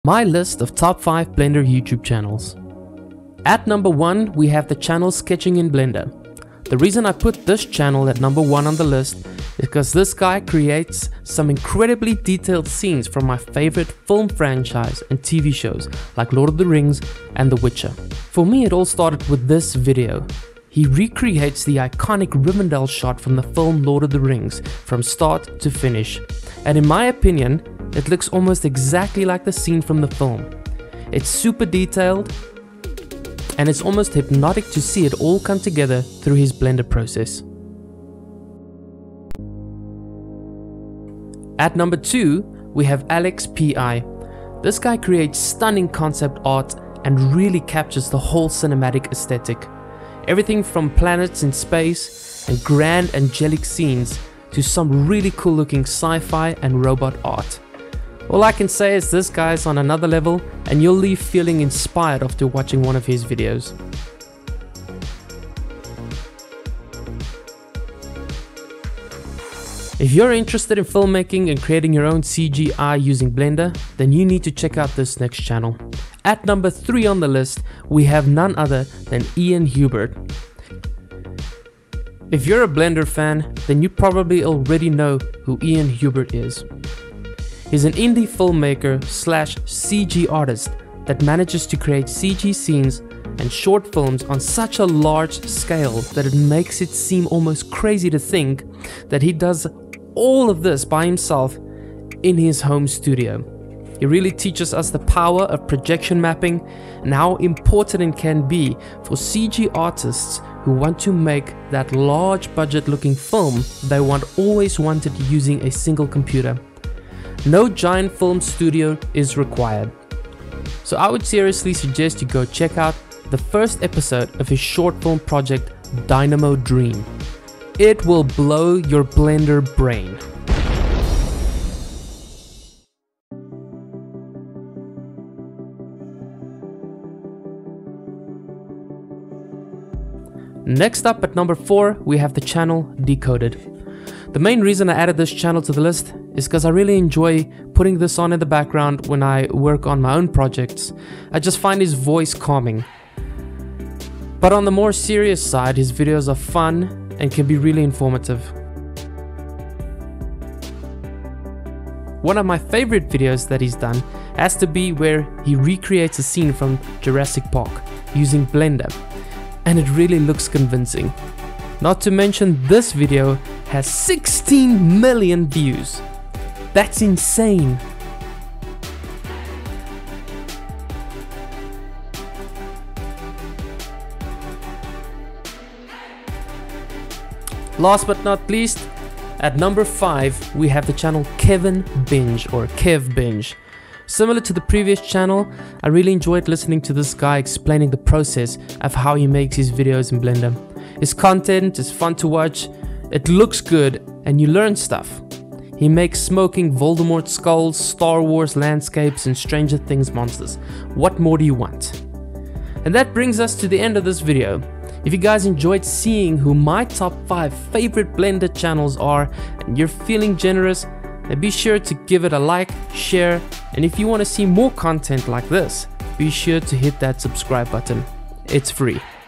My list of top 5 Blender YouTube channels. At number 1, we have the channel Sketchin Blender. The reason I put this channel at number 1 on the list is because this guy creates some incredibly detailed scenes from my favorite film franchise and TV shows like Lord of the Rings and The Witcher. For me, it all started with this video. He recreates the iconic Rivendell shot from the film Lord of the Rings from start to finish. And in my opinion, it looks almost exactly like the scene from the film. It's super detailed, and it's almost hypnotic to see it all come together through his Blender process. At number 2, we have Alex PI. This guy creates stunning concept art and really captures the whole cinematic aesthetic. Everything from planets in space and grand angelic scenes to some really cool looking sci-fi and robot art. All I can say is this guy's on another level, and you'll leave feeling inspired after watching one of his videos. If you're interested in filmmaking and creating your own CGI using Blender, then you need to check out this next channel. At number 3 on the list, we have none other than Hubert. If you're a Blender fan, then you probably already know who Hubert is. He's an indie filmmaker slash CG artist that manages to create CG scenes and short films on such a large scale that it makes it seem almost crazy to think that he does all of this by himself in his home studio. He really teaches us the power of projection mapping and how important it can be for CG artists who want to make that large budget looking film they always wanted using a single computer. No giant film studio is required. So I would seriously suggest you go check out the first episode of his short film project Dynamo Dream. It will blow your Blender brain. Next up at number 4, we have the channel Decoded. The main reason I added this channel to the list is because I really enjoy putting this on in the background when I work on my own projects. I just find his voice calming. But on the more serious side, his videos are fun and can be really informative. One of my favorite videos that he's done has to be where he recreates a scene from Jurassic Park using Blender, and it really looks convincing. Not to mention, this video has 16 million views. That's insane. Last but not least, at number 5, we have the channel Kev Binge or Kev Binge. Similar to the previous channel, I really enjoyed listening to this guy explaining the process of how he makes his videos in Blender. His content is fun to watch, it looks good, and you learn stuff. He makes smoking Voldemort skulls, Star Wars landscapes, and Stranger Things monsters. What more do you want? And that brings us to the end of this video. If you guys enjoyed seeing who my top 5 favorite Blender channels are, and you're feeling generous, then be sure to give it a like, share, and if you want to see more content like this, be sure to hit that subscribe button. It's free.